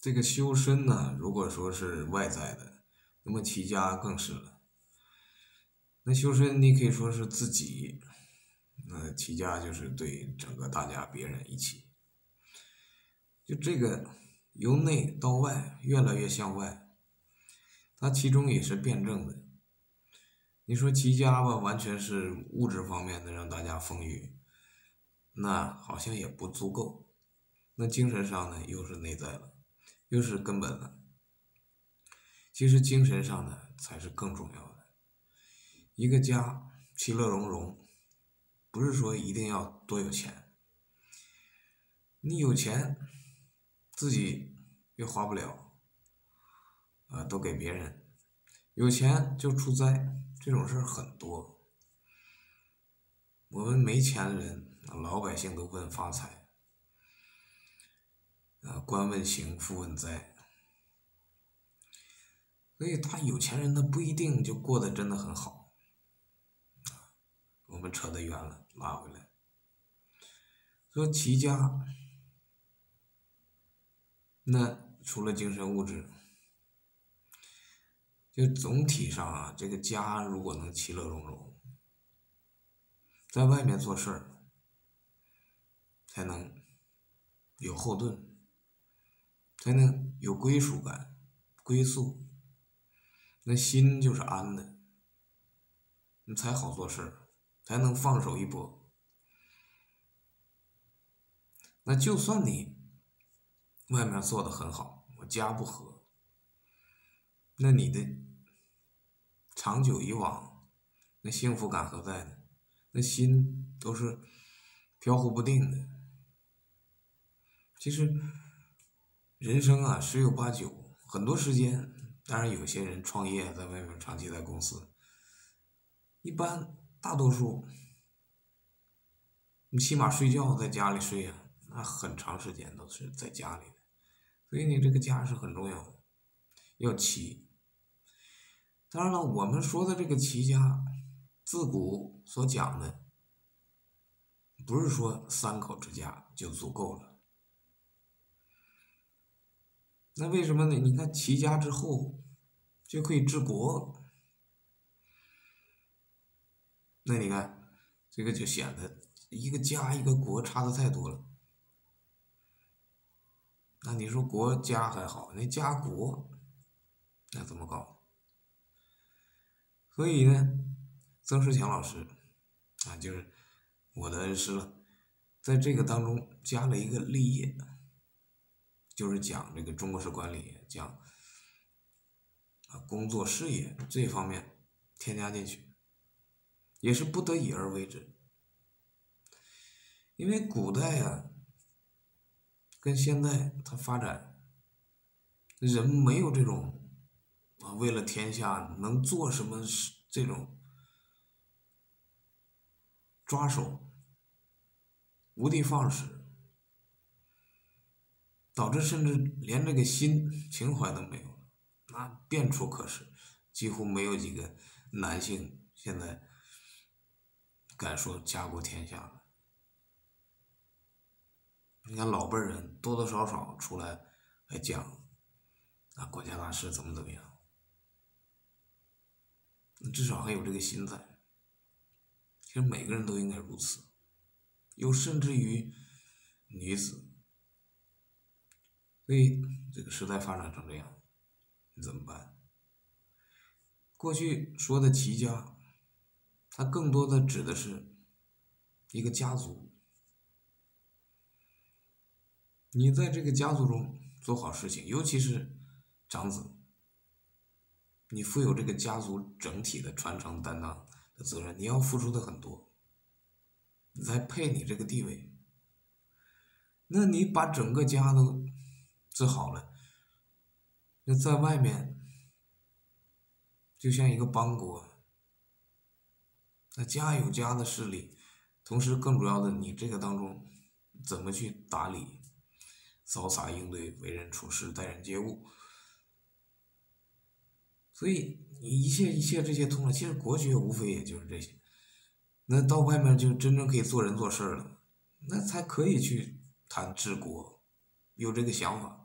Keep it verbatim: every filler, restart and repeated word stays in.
这个修身呢，如果说是外在的，那么齐家更是了。那修身你可以说是自己，那齐家就是对整个大家别人一起，就这个由内到外越来越向外，它其中也是辩证的。你说齐家吧，完全是物质方面的让大家丰裕，那好像也不足够。那精神上呢，又是内在了，又是根本了。其实精神上呢，才是更重要的。一个家其乐融融，不是说一定要多有钱，你有钱自己又花不了，啊、都给别人。有钱就出灾，这种事儿很多。我们没钱人，老百姓都问发财，啊，官问刑，富问灾。所以他有钱人他不一定就过得真的很好。我们扯得远了，拉回来。说齐家，那除了精神物质，就总体上啊，这个家如果能其乐融融，在外面做事儿才能有后盾，才能有归属感、归宿，那心就是安的，你才好做事儿，才能放手一搏。那就算你外面做的很好，我家不和，那你的长久以往，那幸福感何在呢？那心都是飘忽不定的。其实人生啊，十有八九，很多时间，当然有些人创业在外面长期在公司，一般大多数，你起码睡觉在家里睡啊，那很长时间都是在家里的，所以你这个家是很重要的，要齐。当然了，我们说的这个齐家，自古所讲的，不是说三口之家就足够了。那为什么呢？你看齐家之后就可以治国，那你看这个就显得一个家一个国差的太多了。那你说国家还好，那家国那怎么搞？所以呢，曾仕强老师啊，就是我的恩师了，在这个当中加了一个立业，就是讲这个中国式管理，讲啊工作事业这方面添加进去，也是不得已而为之。因为古代啊，跟现代它发展，人没有这种啊为了天下能做什么这种抓手，无的放矢，导致甚至连这个心情怀都没有了，那变处可使，几乎没有几个男性现在敢说家国天下了。你看老辈人多多少少出来来讲啊国家大事怎么怎么样，至少还有这个心在。其实每个人都应该如此，又甚至于女子。所以这个时代发展成这样，你怎么办？过去说的齐家，它更多的指的是一个家族。你在这个家族中做好事情，尤其是长子，你负有这个家族整体的传承担当的责任，你要付出的很多，你才配你这个地位。那你把整个家都治好了，那在外面就像一个邦国，那家有家的势力，同时更主要的，你这个当中怎么去打理、潇洒应对、为人处事、待人接物，所以你一切一切这些通了，其实国学无非也就是这些。那到外面就真正可以做人做事了，那才可以去谈治国，有这个想法。